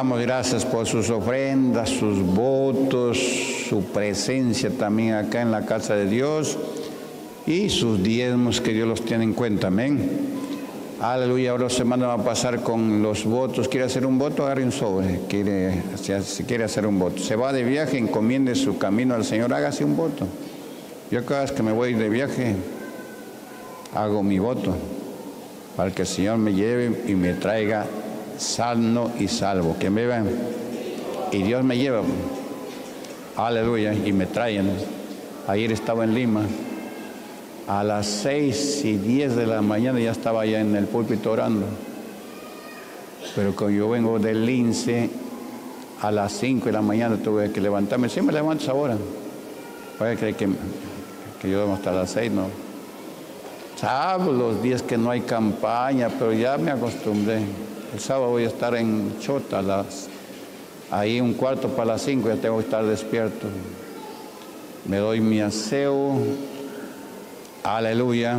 damos gracias por sus ofrendas, sus votos, su presencia también acá en la casa de Dios y sus diezmos que Dios los tiene en cuenta. Amén. Aleluya. Ahora semana va a pasar con los votos. ¿Quiere hacer un voto? Agarre un sobre. Si quiere hacer un voto. Se va de viaje, encomiende su camino al Señor, hágase un voto. Yo cada vez que me voy de viaje, hago mi voto para que el Señor me lleve y me traiga sano y salvo. Que me vean. Y Dios me lleva. Aleluya. Y me traen. Ayer estaba en Lima. A las 6:10 de la mañana ya estaba allá en el púlpito orando. Pero cuando yo vengo del Lince, a las 5 de la mañana tuve que levantarme. Siempre me levanto ahora. Puede creer que yo duermo hasta las 6, ¿no? Sábado, los días que no hay campaña, pero ya me acostumbré. El sábado voy a estar en Chota, ahí 4:45, ya tengo que estar despierto. Me doy mi aseo, aleluya,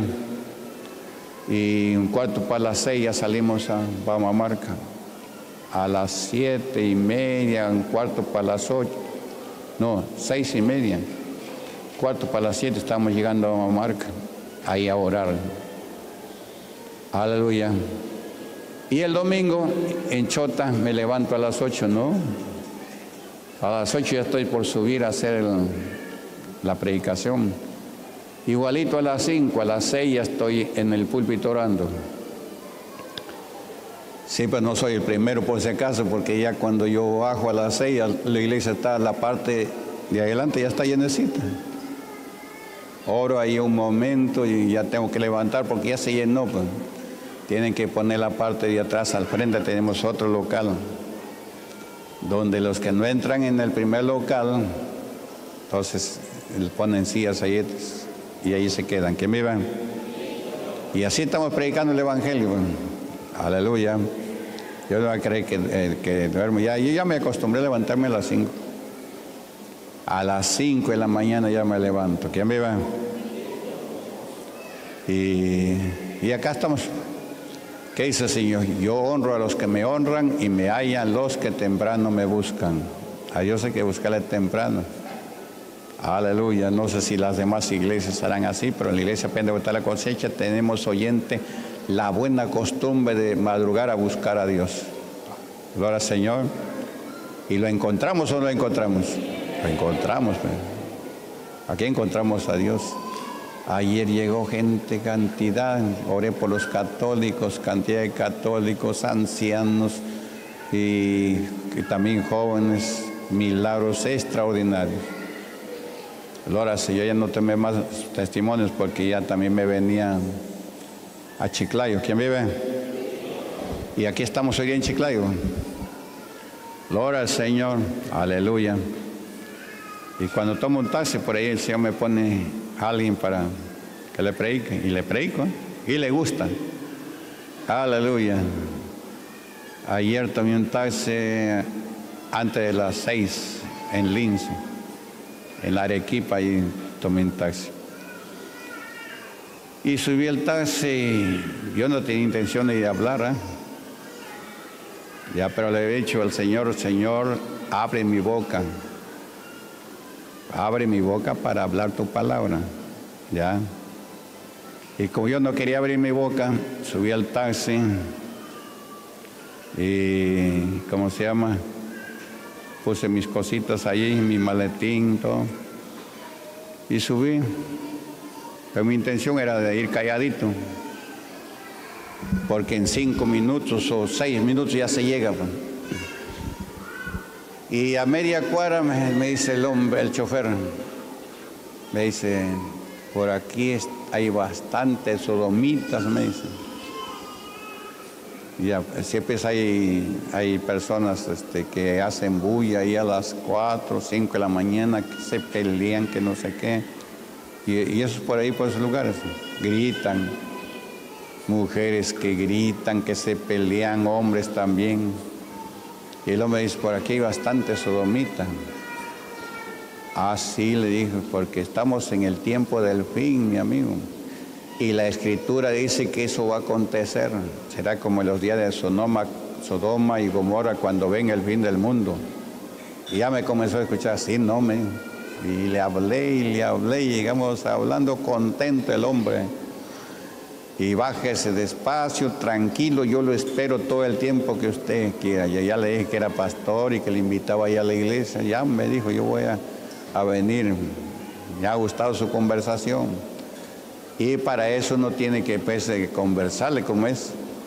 y 5:45 ya salimos a Pamamarca. A las 7:30, 7:45, no, 6:30, 6:45 estamos llegando a Pamamarca, ahí a orar. Aleluya. Y el domingo en Chota me levanto a las 8, ¿no? A las 8 ya estoy por subir a hacer la predicación. Igualito a las 5, a las 6 ya estoy en el púlpito orando. Sí, pero no soy el primero por si acaso, porque ya cuando yo bajo a las 6, la iglesia está, la parte de adelante ya está llenecita. Oro ahí un momento y ya tengo que levantar porque ya se llenó, pues. Tienen que poner la parte de atrás. Al frente tenemos otro local donde los que no entran en el primer local, entonces les ponen sillas ahí y ahí se quedan. Que me van. Y así estamos predicando el evangelio. Aleluya. Yo no voy a creer que duermo. Yo ya me acostumbré a levantarme a las 5. A las 5 de la mañana ya me levanto. Que me van. Y acá estamos. ¿Qué dice el Señor? Yo honro a los que me honran y me hallan los que temprano me buscan. A Dios hay que buscarle temprano. Aleluya. No sé si las demás iglesias harán así, pero en la iglesia Pentecostal La Cosecha tenemos oyente la buena costumbre de madrugar a buscar a Dios. Gloria al Señor. ¿Y lo encontramos o no lo encontramos? Lo encontramos. Aquí encontramos a Dios. Ayer llegó gente, cantidad, oré por los católicos, cantidad de católicos, ancianos y también jóvenes, milagros extraordinarios. Gloria al Señor, ya no tomé más testimonios porque ya también me venía a Chiclayo. ¿Quién vive? Y aquí estamos hoy en Chiclayo. Gloria al Señor, aleluya. Y cuando tomo un taxi por ahí el Señor me pone a alguien para que le predique, y le predico, y le gusta. Aleluya. Ayer tomé un taxi antes de las 6 en Lince, en la Arequipa, y tomé un taxi. Y subí el taxi, yo no tenía intención de hablar, ya, pero le he dicho al Señor, Señor, abre mi boca. Abre mi boca para hablar tu palabra, ¿ya? Y como yo no quería abrir mi boca, subí al taxi y, ¿cómo se llama? Puse mis cositas allí, mi maletín, todo, y subí. Pero mi intención era de ir calladito, porque en 5 minutos o 6 minutos ya se llega, pues. Y a media cuadra me dice el hombre, el chofer, me dice, por aquí hay bastantes sodomitas, me dice. Y ya, siempre hay personas que hacen bulla ahí a las 4 o 5 de la mañana, que se pelean, que no sé qué. Y eso es por ahí, por esos lugares. Gritan, mujeres que gritan, que se pelean, hombres también. Y el hombre dice, por aquí hay bastante sodomita. Así le dijo, porque estamos en el tiempo del fin, mi amigo. Y la Escritura dice que eso va a acontecer. Será como en los días de Sodoma y Gomorra cuando venga el fin del mundo. Y ya me comenzó a escuchar, sí, no, me. Y le hablé, y llegamos hablando contento el hombre. Y bájese despacio, tranquilo, yo lo espero todo el tiempo que usted quiera. Yo ya le dije que era pastor y que le invitaba allá a la iglesia. Ya me dijo, yo voy a venir. Me ha gustado su conversación. Y para eso no tiene que conversarle como es.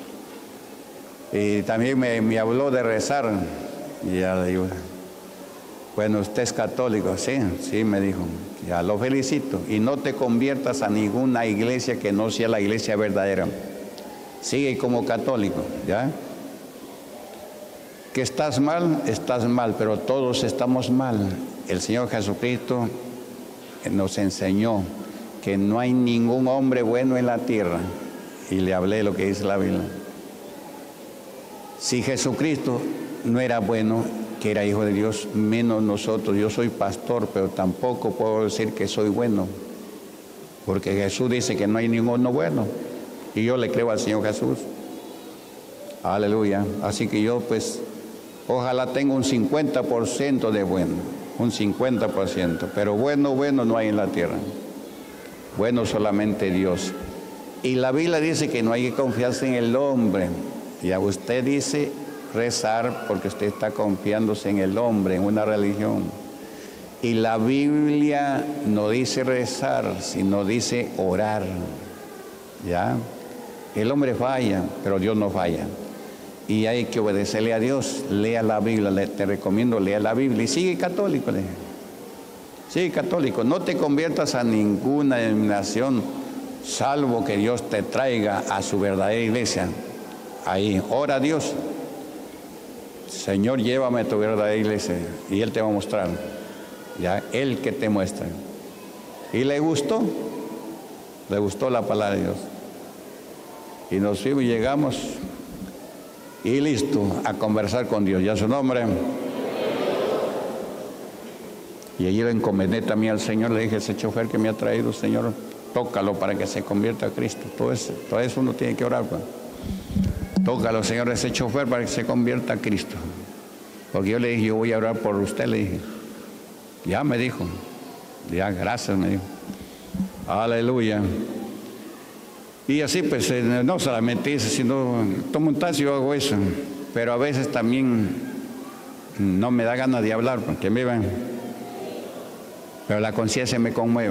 Y también me habló de rezar. Y ya le digo, bueno, usted es católico. Sí, me dijo. Ya lo felicito. Y no te conviertas a ninguna iglesia que no sea la iglesia verdadera. Sigue como católico, ¿ya? Que estás mal, pero todos estamos mal. El Señor Jesucristo nos enseñó que no hay ningún hombre bueno en la tierra. Y le hablé de lo que dice la Biblia. Si Jesucristo no era bueno, que era hijo de Dios, menos nosotros. Yo soy pastor, pero tampoco puedo decir que soy bueno, porque Jesús dice que no hay ninguno bueno, y yo le creo al Señor Jesús. Aleluya. Así que yo pues ojalá tenga un 50% de bueno, un 50%, pero bueno no hay en la tierra. Bueno solamente Dios. Y la Biblia dice que no hay que confiarse en el hombre. Y a usted dice rezar porque usted está confiándose en el hombre, en una religión. Y la Biblia no dice rezar, sino dice orar. ¿Ya? El hombre falla, pero Dios no falla. Y hay que obedecerle a Dios. Lea la Biblia, te recomiendo, lea la Biblia. Y sigue católico, le dije. Sigue católico. No te conviertas a ninguna denominación, salvo que Dios te traiga a su verdadera iglesia. Ahí, ora a Dios. Señor, llévame a tu verdadera iglesia. Y Él te va a mostrar. Ya, Él que te muestra. Y le gustó la palabra de Dios. Y nos fuimos y llegamos. Y listo, a conversar con Dios. Ya su nombre. Y allí le encomendé también al Señor. Le dije, ese chofer que me ha traído, Señor, tócalo para que se convierta a Cristo. Todo eso uno tiene que orar, pues. Tócalo, Señor, ese chofer para que se convierta a Cristo. Porque yo le dije, yo voy a orar por usted, le dije. Ya me dijo. Ya, gracias, me dijo. Aleluya. Y así pues, no solamente eso, sino tomo un taxi, yo hago eso. Pero a veces también no me da ganas de hablar, porque me ven. Pero la conciencia me conmueve.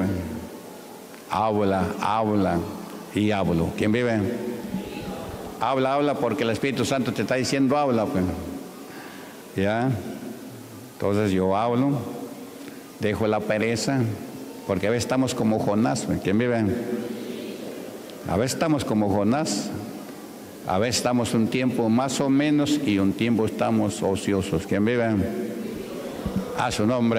Habla y hablo. ¿Quién vive? Habla porque el Espíritu Santo te está diciendo habla, pues. ¿Ya? Entonces yo hablo, dejo la pereza, porque a veces estamos como Jonás, pues. ¿Quién vive? A veces estamos como Jonás, a veces estamos un tiempo más o menos y un tiempo estamos ociosos. ¿Quién vive? A su nombre.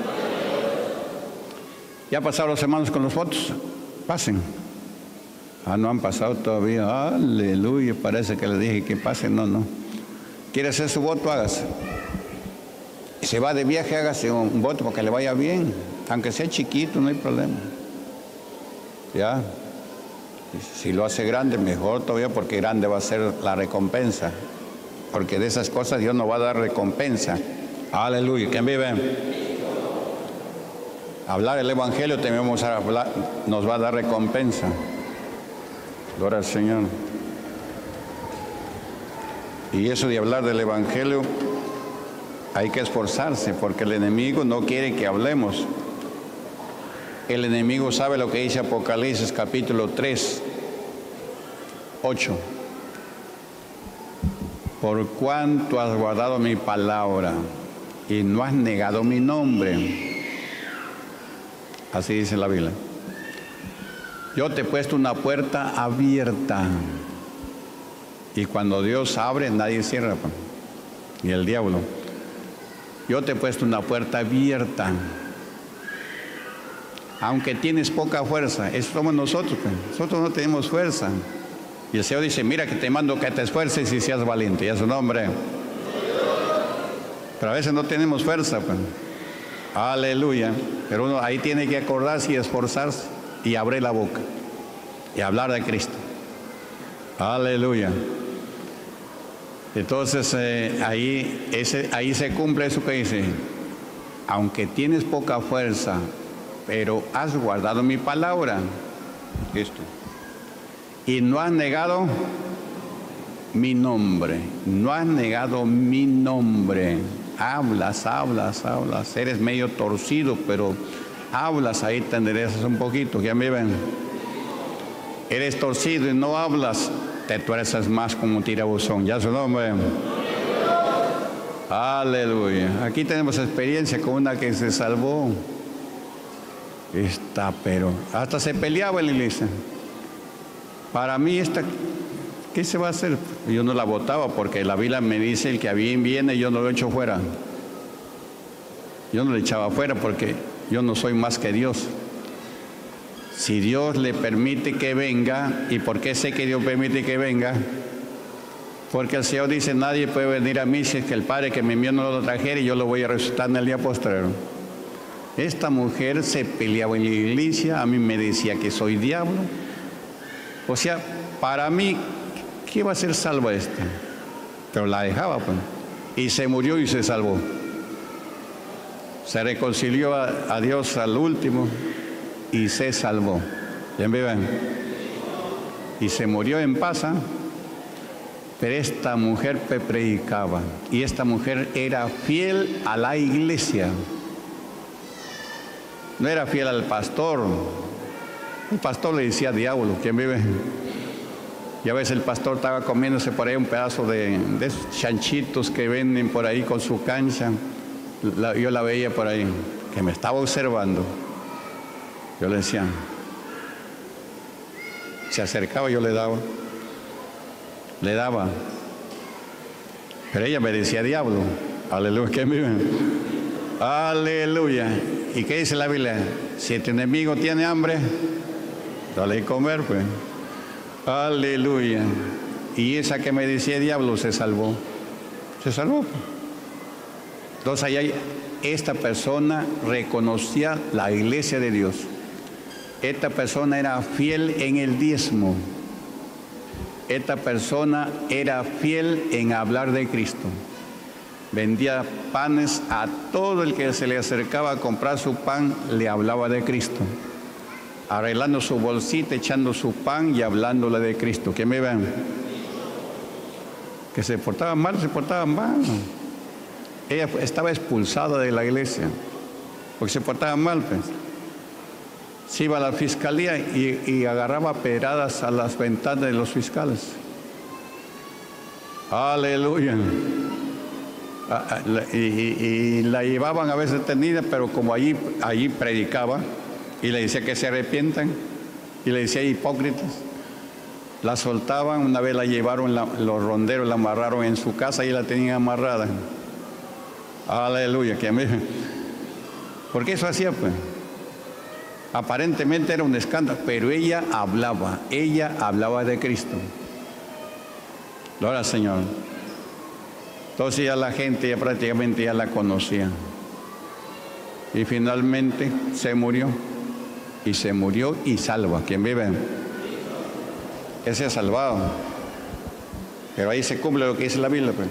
¿Ya pasaron los hermanos con los votos? Pasen. No han pasado todavía. Aleluya, parece que les dije que pasen. No. ¿Quiere hacer su voto? Hágase. Si va de viaje, hágase un voto para que le vaya bien. Aunque sea chiquito, no hay problema. ¿Ya? Si lo hace grande, mejor todavía, porque grande va a ser la recompensa. Porque de esas cosas Dios nos va a dar recompensa. Aleluya. ¿Quién vive? Hablar el Evangelio también vamos a hablar, nos va a dar recompensa. Gloria al Señor. Y eso de hablar del Evangelio, hay que esforzarse, porque el enemigo no quiere que hablemos. El enemigo sabe lo que dice Apocalipsis capítulo 3, 8. Por cuanto has guardado mi palabra y no has negado mi nombre. Así dice la Biblia. Yo te he puesto una puerta abierta. Y cuando Dios abre, nadie cierra. Ni el diablo. Yo te he puesto una puerta abierta. Aunque tienes poca fuerza. Eso somos nosotros. Nosotros no tenemos fuerza. Y el Señor dice, mira que te mando que te esfuerces y seas valiente. Y a su nombre. Pero a veces no tenemos fuerza. Aleluya. Pero uno ahí tiene que acordarse y esforzarse y abrir la boca y hablar de Cristo. Aleluya. Entonces ahí se cumple eso que dice, aunque tienes poca fuerza, pero has guardado mi palabra, esto, y no has negado mi nombre, no has negado mi nombre. Hablas, eres medio torcido, pero hablas, ahí te enderezas un poquito, ya me ven. Eres torcido y no hablas, te tuerces más como un tirabuzón, ya su nombre. Aleluya. Aquí tenemos experiencia con una que se salvó. Pero hasta se peleaba en la iglesia. Para mí ¿qué se va a hacer? Yo no la votaba porque la Biblia me dice el que a bien viene, yo no lo echo fuera. Yo no le echaba fuera porque yo no soy más que Dios. Si Dios le permite que venga, ¿y por qué sé que Dios permite que venga? Porque el Señor dice, nadie puede venir a mí si es que el Padre que me envió no lo trajera y yo lo voy a resucitar en el día postrero. Esta mujer se peleaba en la iglesia, a mí me decía que soy diablo. O sea, para mí, ¿qué va a ser salva esta? Pero la dejaba, pues. Y se murió y se salvó. Se reconcilió a Dios al último y se salvó. ¿Ya me ven? Y se murió en paz. Pero esta mujer predicaba. Y esta mujer era fiel a la iglesia. No era fiel al pastor. El pastor le decía diablo. ¿Quién vive? Y a veces el pastor estaba comiéndose por ahí un pedazo de esos chanchitos que venden por ahí con su cancha. Yo la veía por ahí, que me estaba observando. Yo le decía, se acercaba, yo le daba. Pero ella me decía diablo. Aleluya, ¿quién vive? Aleluya. ¿Y qué dice la Biblia? Si tu enemigo tiene hambre, dale a comer, pues. Aleluya. Y esa que me decía diablo se salvó. Se salvó. Entonces allá esta persona reconocía la iglesia de Dios. Esta persona era fiel en el diezmo. Esta persona era fiel en hablar de Cristo. Vendía panes a todo el que se le acercaba a comprar su pan, le hablaba de Cristo. Arreglando su bolsita, echando su pan y hablándole de Cristo. ¿Qué me ven? Que se portaban mal. Ella estaba expulsada de la iglesia porque se portaba mal, pues. Se iba a la fiscalía y agarraba pedradas a las ventanas de los fiscales. Aleluya. Y la llevaban a veces detenida, pero como allí predicaba y le decía que se arrepientan y le decía hipócritas, la soltaban. Una vez la llevaron, los ronderos la amarraron en su casa y la tenían amarrada. Aleluya, que a mí, porque eso hacía, pues. Aparentemente era un escándalo, pero ella hablaba de Cristo. Gloria al Señor. Entonces ya la gente ya prácticamente ya la conocía. Y finalmente se murió y salva. ¿Quién vive? Ese es salvado. Pero ahí se cumple lo que dice la Biblia, pues.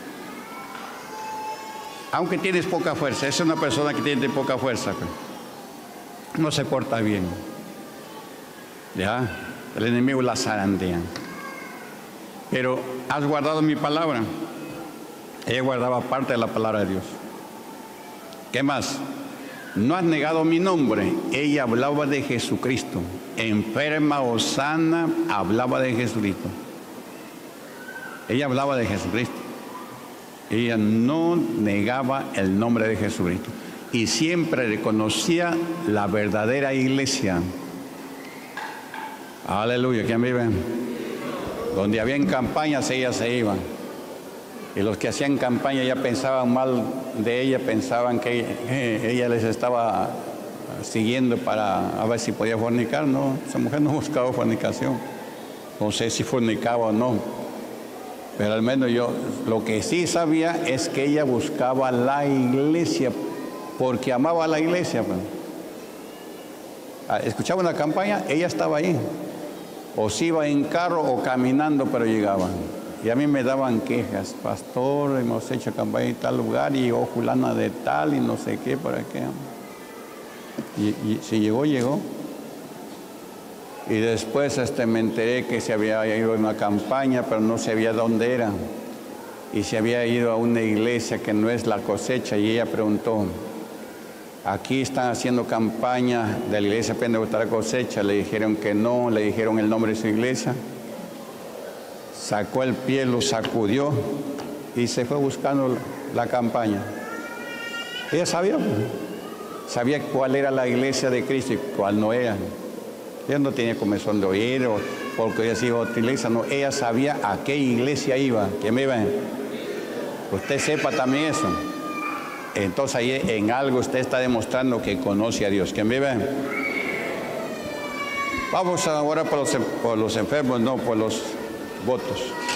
Aunque tienes poca fuerza, es una persona que tiene poca fuerza, pues. No se porta bien. Ya, el enemigo la zarandea. Pero has guardado mi palabra. Ella guardaba parte de la palabra de Dios. ¿Qué más? No has negado mi nombre. Ella hablaba de Jesucristo. Enferma o sana, hablaba de Jesucristo. Ella hablaba de Jesucristo. Ella no negaba el nombre de Jesucristo. Y siempre reconocía la verdadera iglesia. Aleluya, ¿quién vive? Donde habían campañas, ella se iba. Y los que hacían campaña ya pensaban mal de ella, pensaban que ella les estaba siguiendo para a ver si podía fornicar. No, esa mujer no buscaba fornicación. No sé si fornicaba o no. Pero al menos yo lo que sí sabía es que ella buscaba la iglesia, porque amaba a la iglesia. Escuchaba una campaña, ella estaba ahí. O se iba en carro o caminando, pero llegaba. Y a mí me daban quejas, pastor, hemos hecho campaña en tal lugar y fulana de tal y no sé qué, para qué. Y si llegó, llegó. Y después me enteré que se había ido a una campaña, pero no sabía dónde era. Y se había ido a una iglesia que no es La Cosecha. Y ella preguntó, aquí están haciendo campaña de la iglesia Pentecostal Cosecha. Le dijeron que no, le dijeron el nombre de su iglesia. Sacó el pie, lo sacudió y se fue buscando la campaña. Ella sabía cuál era la iglesia de Cristo y cuál no era. Ella no tenía comezón de oír o porque ella se iba a otra iglesia, no, ella sabía a qué iglesia iba. ¿Quién me ve? Usted sepa también eso. Entonces ahí en algo usted está demostrando que conoce a Dios. ¿Quién me ve? Vamos ahora por los enfermos, no por los votos.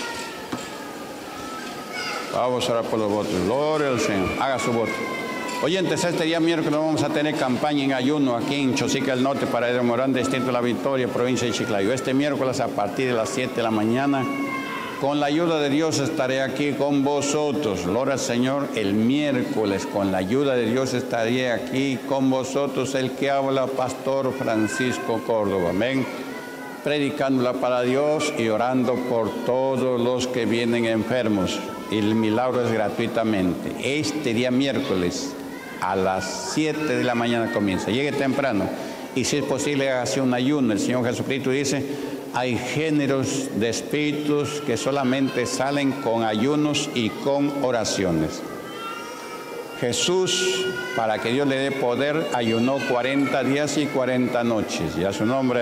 Vamos ahora por los votos. Gloria al Señor. Haga su voto. Oyentes, este día miércoles vamos a tener campaña en ayuno aquí en Chosica del Norte, Paradero Morán, Distrito de La Victoria, provincia de Chiclayo. Este miércoles a partir de las 7 de la mañana, con la ayuda de Dios estaré aquí con vosotros. Gloria al Señor. El miércoles, con la ayuda de Dios, estaré aquí con vosotros. El que habla, Pastor Francisco Córdoba. Amén. Predicándola para Dios y orando por todos los que vienen enfermos. Y el milagro es gratuitamente. Este día miércoles a las 7 de la mañana comienza. Llegue temprano y si es posible hágase un ayuno. El Señor Jesucristo dice, hay géneros de espíritus que solamente salen con ayunos y con oraciones. Jesús, para que Dios le dé poder, ayunó 40 días y 40 noches. Y a su nombre...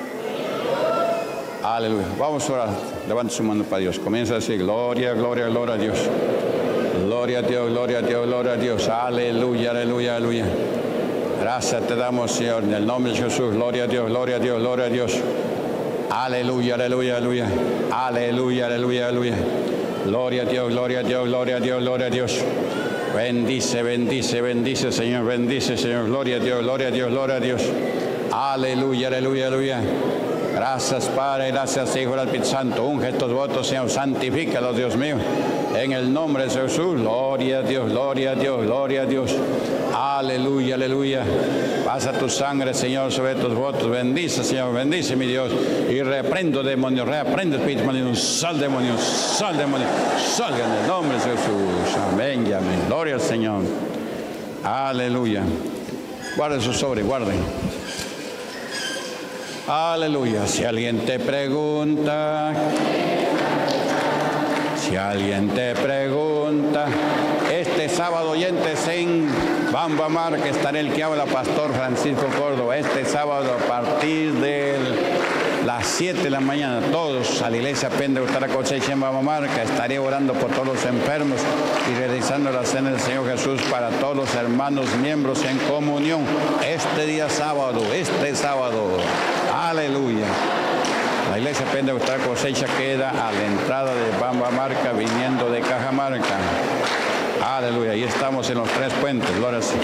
Aleluya. Vamos a orar. Levante su mano para Dios. Comienza a decir, gloria, gloria, gloria a Dios. Gloria a Dios, gloria a Dios, gloria a Dios. Aleluya, aleluya, aleluya. Gracias te damos, Señor, en el nombre de Jesús. Gloria a Dios, gloria a Dios, gloria a Dios. Aleluya, aleluya, aleluya. Aleluya, aleluya, aleluya. Gloria a Dios, gloria a Dios, gloria a Dios, gloria a Dios. Bendice, bendice, bendice, Señor, bendice, Señor. Gloria a Dios, gloria a Dios, gloria a Dios. Aleluya, aleluya, aleluya. Gracias, Padre, gracias, Hijo del Espíritu Santo. Unge estos votos, Señor, santifícalos, Dios mío. En el nombre de Jesús, gloria a Dios, gloria a Dios, gloria a Dios. Aleluya, aleluya. Pasa tu sangre, Señor, sobre estos votos. Bendice, Señor, bendice, mi Dios. Y reprendo demonios, reprendo espíritus malignos. Sal demonios, salga en el nombre de Jesús. Amén y amén. Gloria al Señor. Aleluya. Guarden su sobre, guarden. Aleluya. Si alguien te pregunta, este sábado, oyentes, en Bambamar, que estará el que habla, Pastor Francisco Córdoba. Este sábado a partir de las 7 de la mañana, todos a la iglesia Pentecostal Cosecha en Bambamar, que estaré orando por todos los enfermos y realizando la cena del Señor Jesús para todos los hermanos miembros en comunión. Este día sábado, aleluya. La iglesia Pentecostal Cosecha queda a la entrada de Bambamarca, viniendo de Cajamarca. Aleluya. Ahí estamos en los 3 puentes. Gloria a Dios.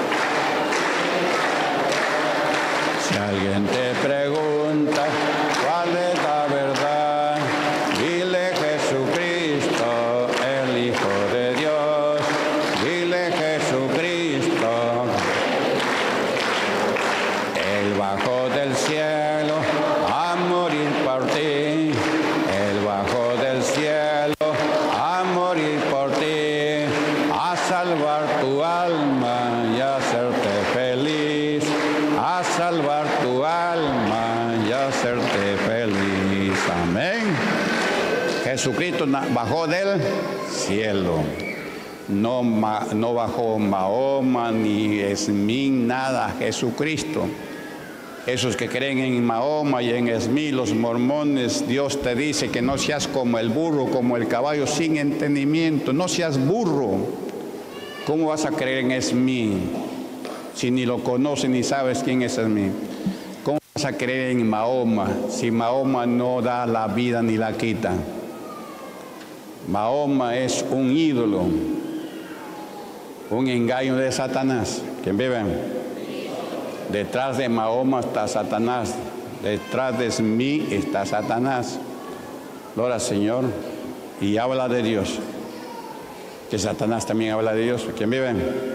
Si alguien te pregunta cuál es la verdad, dile Jesucristo, el Hijo de Dios. Dile Jesucristo. Él bajó del cielo a morir por ti. Él bajó del cielo a morir por ti, a salvar tu alma y a hacerte feliz. A salvar tu alma y a hacerte feliz. Amén. Jesucristo bajó del cielo. No bajó Mahoma ni Esmín, nada. Jesucristo. Esos que creen en Mahoma y en Esmí, los mormones, Dios te dice que no seas como el burro, como el caballo sin entendimiento. No seas burro. ¿Cómo vas a creer en Esmí si ni lo conoces ni sabes quién es Esmí? ¿Cómo vas a creer en Mahoma si Mahoma no da la vida ni la quita? Mahoma es un ídolo, un engaño de Satanás. ¿Quién vive? Detrás de Mahoma está Satanás. Detrás de Esmí está Satanás. Gloria al Señor. y habla de Dios. Que Satanás también habla de Dios. ¿Quién vive?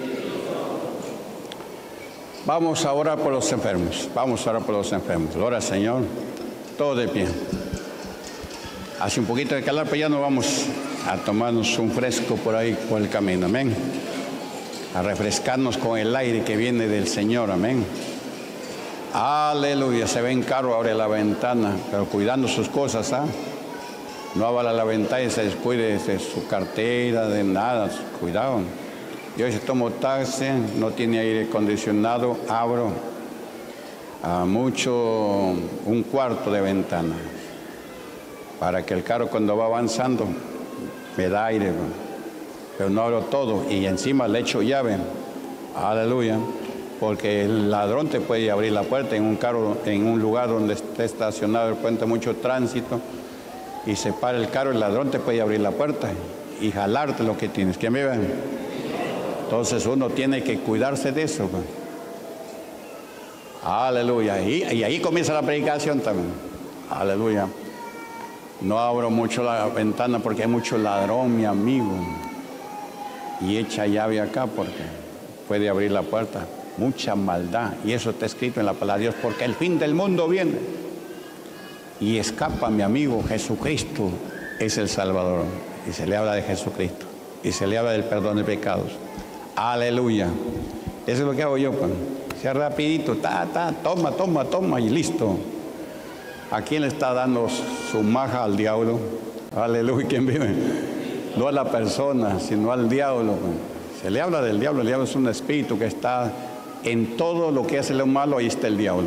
Vamos a orar por los enfermos. Vamos a orar por los enfermos. Gloria al Señor. Todo de pie. Hace un poquito de calor, pero ya no vamos a tomarnos un fresco por ahí, por el camino. Amén. A refrescarnos con el aire que viene del Señor. Amén. Aleluya. Se ven carro, abre la ventana, pero cuidando sus cosas, ¿ah? No abra la ventana y se descuide de su cartera, de nada. Cuidado. Yo si tomo taxi, no tiene aire acondicionado, abro un cuarto de ventana para que el carro cuando va avanzando me da aire, pero no abro todo y encima le echo llave. Aleluya. Porque el ladrón te puede abrir la puerta en un carro, en un lugar donde esté estacionado el puente, mucho tránsito, y se para el carro, el ladrón te puede abrir la puerta y jalarte lo que tienes. ¿Quién me ve? Entonces uno tiene que cuidarse de eso. Aleluya. Y ahí comienza la predicación también. Aleluya. No abro mucho la ventana porque hay mucho ladrón, mi amigo. Y echa llave acá porque puede abrir la puerta. Mucha maldad. Y eso está escrito en la palabra de Dios. Porque el fin del mundo viene. Y escapa, mi amigo. Jesucristo es el Salvador. Y se le habla de Jesucristo. Y se le habla del perdón de pecados. Aleluya. Eso es lo que hago yo, pues. Sea rapidito, toma y listo. ¿A quién le está dando su maja al diablo? Aleluya. ¿Quién vive? No a la persona, sino al diablo. Se le habla del diablo. El diablo es un espíritu que está en todo lo que hace lo malo. Ahí está el diablo.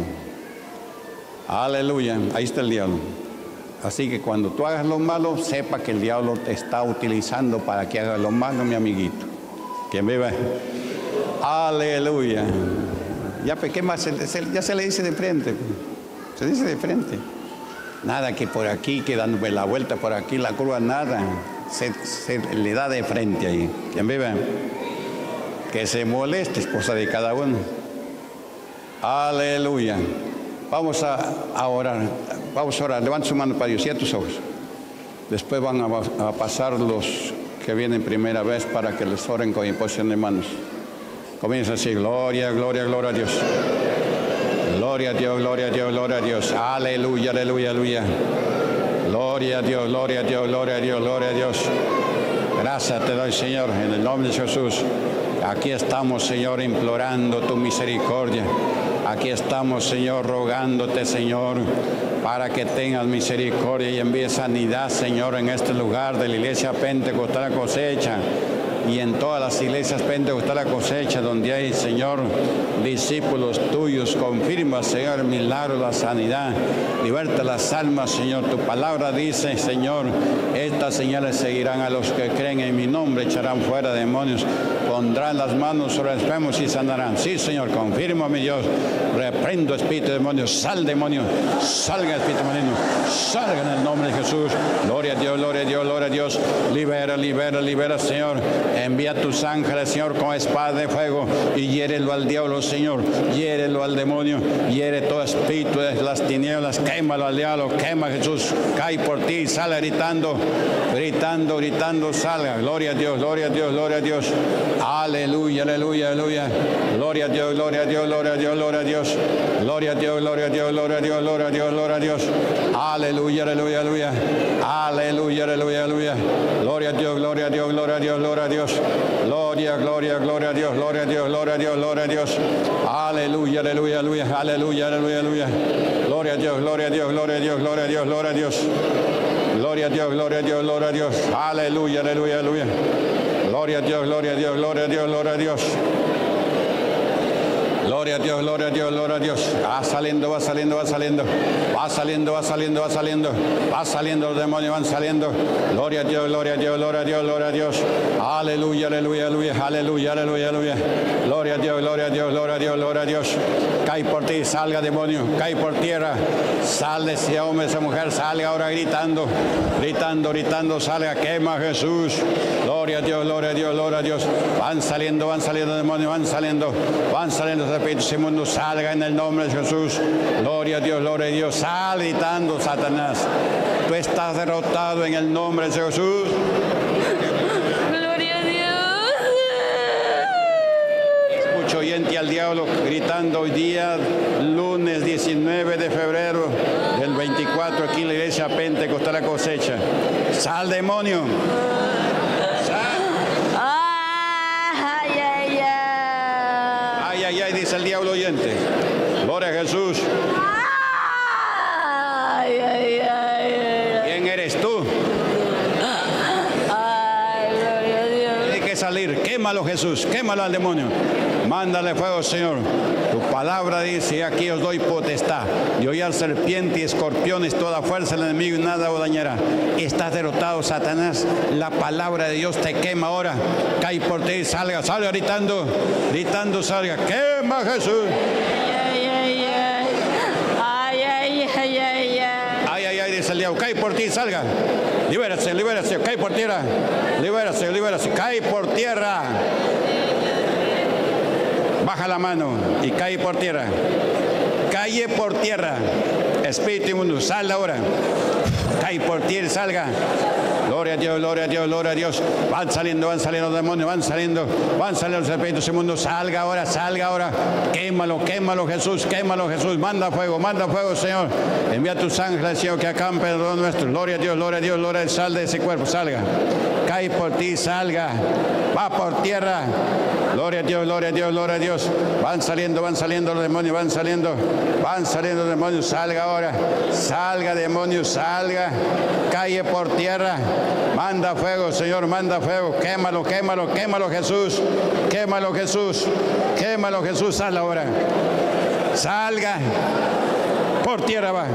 Aleluya. Ahí está el diablo. Así que cuando tú hagas lo malo, sepa que el diablo te está utilizando para que hagas lo malo, mi amiguito. ¿Quién vive? Aleluya. Ya, ¿qué más? Ya se le dice de frente. Se dice de frente. Nada que por aquí, que dándome la vuelta por aquí, la curva, nada. Se le da de frente ahí. ¿Quién vive? Que se moleste, esposa de cada uno. Aleluya. Vamos a orar. Vamos a orar. Levanta su mano para Dios. Cierra tus ojos. Después van a pasar los que vienen primera vez para que les oren con imposición de manos. Comienza así. Gloria, gloria, gloria a Dios. Gloria a Dios, gloria a Dios, gloria a Dios. Aleluya, aleluya, aleluya. Gloria a Dios, gloria a Dios, gloria a Dios, gloria a Dios. Gracias te doy, Señor, en el nombre de Jesús. Aquí estamos, Señor, implorando tu misericordia. Aquí estamos, Señor, rogándote, Señor, para que tengas misericordia y envíes sanidad, Señor, en este lugar de la Iglesia Pentecostal Cosecha y en todas las iglesias Pentecostal Cosecha donde hay, Señor, discípulos tuyos. Confirma, Señor, el milagro, la sanidad. Liberta las almas, Señor. Tu palabra dice, Señor, estas señales seguirán a los que creen en mi nombre, echarán fuera demonios, pondrán las manos sobre los enfermos y sanarán. Sí, Señor, confirma, mi Dios. Reprendo espíritu de demonios. Sal, demonio. Salga, espíritu maligno. Salga en el nombre de Jesús. Gloria a Dios, gloria a Dios, gloria a Dios. Libera, libera, libera, Señor. Envía tus ángeles, Señor, con espada de fuego y hiérelo al diablo, Señor. Hiérelo al demonio. Hiere todo espíritu de las tinieblas. Quémalo al diablo. Quema, Jesús. Cae por ti. Sale gritando, gritando, gritando. Salga. Gloria a Dios, gloria a Dios, gloria a Dios. Aleluya, aleluya, aleluya. Gloria a Dios, gloria a Dios, gloria a Dios, gloria a Dios. Gloria a Dios, gloria a Dios, gloria a Dios, gloria a Dios, gloria a Dios. Aleluya, aleluya, aleluya. Aleluya, aleluya, aleluya. Gloria a Dios, gloria a Dios, gloria a Dios, gloria a Dios. Gloria, gloria, gloria a Dios, gloria a Dios, gloria a Dios, gloria a Dios. Aleluya, aleluya, aleluya, aleluya, aleluya, aleluya. Gloria a Dios, gloria a Dios, gloria a Dios, gloria a Dios, gloria a Dios. Gloria a Dios, gloria a Dios, gloria a Dios. Aleluya, aleluya, aleluya. Gloria a Dios, gloria a Dios, gloria a Dios, gloria a Dios. Gloria a Dios, gloria a Dios, gloria a Dios. Va saliendo, va saliendo, va saliendo. Va saliendo, va saliendo, va saliendo. Va saliendo, los demonios van saliendo. Gloria a Dios, gloria a Dios, gloria a Dios, gloria a Dios. Aleluya, aleluya, aleluya, aleluya, aleluya, aleluya. Gloria a Dios, gloria a Dios, gloria a Dios, gloria a Dios. Cae por ti, salga demonio, cae por tierra. Sale ese hombre, esa mujer, salga ahora gritando, gritando, gritando, salga, quema Jesús. Gloria a Dios, gloria a Dios, gloria a Dios. Van saliendo demonios, van saliendo espíritus inmundos, salga en el nombre de Jesús. Gloria a Dios, gloria a Dios. Sal gritando, Satanás. Tú estás derrotado en el nombre de Jesús. Gloria a Dios. Escucho oyente al diablo gritando hoy día, lunes 19 de febrero del 24, aquí en la iglesia Pentecostal La Cosecha. Sal, demonio. Ay, dice el diablo oyente. Gloria a Jesús. ¿Quién eres tú? Gloria a Dios. Tiene que salir. Quémalo, Jesús. Quémalo al demonio. Mándale fuego, Señor. Tu palabra dice: aquí os doy potestad de hollar serpientes y escorpiones, toda fuerza del enemigo y nada os dañará. Estás derrotado, Satanás. La palabra de Dios te quema ahora. Cae por ti, salga, salga gritando, gritando, salga. Quema, Jesús. Ay, dice el diablo. Cae por ti, salga. Libérase, libérase. Cae por tierra. Libérase, libérase. Cae por tierra. Baja la mano y cae por tierra. Cae por tierra. Espíritu inmundo, sal ahora. Cae por tierra y salga. Gloria a Dios, gloria a Dios, gloria a Dios. Van saliendo los demonios, van saliendo los espíritus inmundos. Salga ahora. Quémalo, quémalo, Jesús, quémalo, Jesús. Manda fuego, Señor. Envía tus ángeles, Señor, que acampen alrededor nuestro. Gloria a Dios, gloria a Dios, gloria a Dios. Sal de ese cuerpo, salga. Cae por ti, salga. Va por tierra. Gloria a Dios, gloria a Dios, gloria a Dios. Van saliendo los demonios, van saliendo los demonios. Salga ahora. Salga, demonios, salga. Cae por tierra. Manda fuego, Señor, manda fuego. Quémalo, quémalo, quémalo, Jesús. Quémalo, Jesús. Quémalo, Jesús. Sal ahora. Salga. Por tierra va.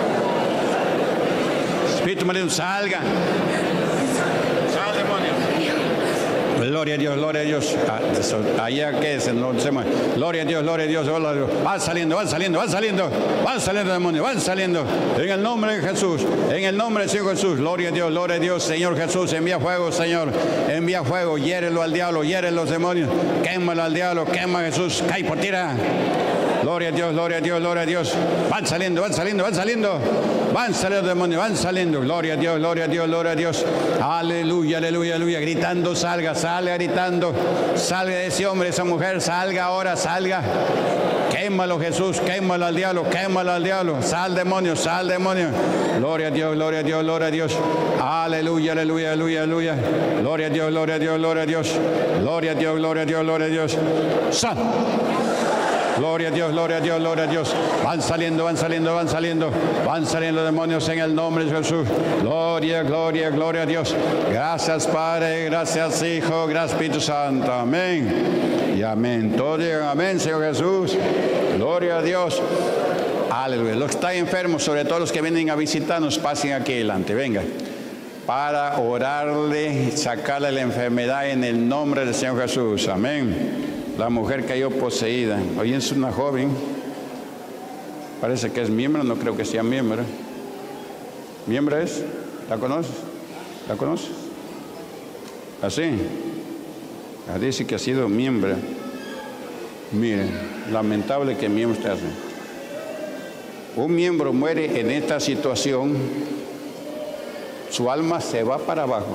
Espíritu maligno, salga. Sal, demonio. Gloria a Dios, gloria a Dios. Allá que es, no se mueve. Gloria a Dios, gloria a Dios, gloria a Dios. Van saliendo demonios, van saliendo. En el nombre de Jesús, en el nombre del Señor Jesús. Gloria a Dios, Señor Jesús. Envía fuego, Señor. Envía fuego, hiérelo al diablo, hiere los demonios. Quémalo al diablo, quema a Jesús. Cae por tierra. Gloria a Dios, gloria a Dios, gloria a Dios. Van saliendo. Van saliendo los demonios, van saliendo. Gloria a Dios, gloria a Dios, gloria a Dios. Aleluya, aleluya, aleluya. Gritando, salga gritando. Salga de ese hombre, esa mujer. Salga ahora, salga. Quémalo, Jesús, quémalo al diablo, quémalo al diablo. Sal, demonio, sal, demonio. Gloria a Dios, gloria a Dios, gloria a Dios. Aleluya, aleluya, aleluya, aleluya. Gloria a Dios, gloria a Dios, gloria a Dios. Gloria a Dios, gloria a Dios, gloria a Dios. Sal. Gloria a Dios, gloria a Dios, gloria a Dios. Van saliendo demonios en el nombre de Jesús. Gloria, gloria, gloria a Dios. Gracias, Padre, gracias, Hijo, gracias, Espíritu Santo. Amén y amén. Todos digan amén, Señor Jesús. Gloria a Dios. Aleluya. Los que están enfermos, sobre todo los que vienen a visitarnos, pasen aquí adelante, venga, para orarle, sacarle la enfermedad en el nombre del Señor Jesús. Amén. La mujer cayó poseída. Hoy es una joven. Parece que es miembro, no creo que sea miembro. ¿Miembro es? ¿La conoces? ¿La conoces? ¿Así? Dice que ha sido miembro. Miren, lamentable que miembro usted hace. Un miembro muere en esta situación, su alma se va para abajo.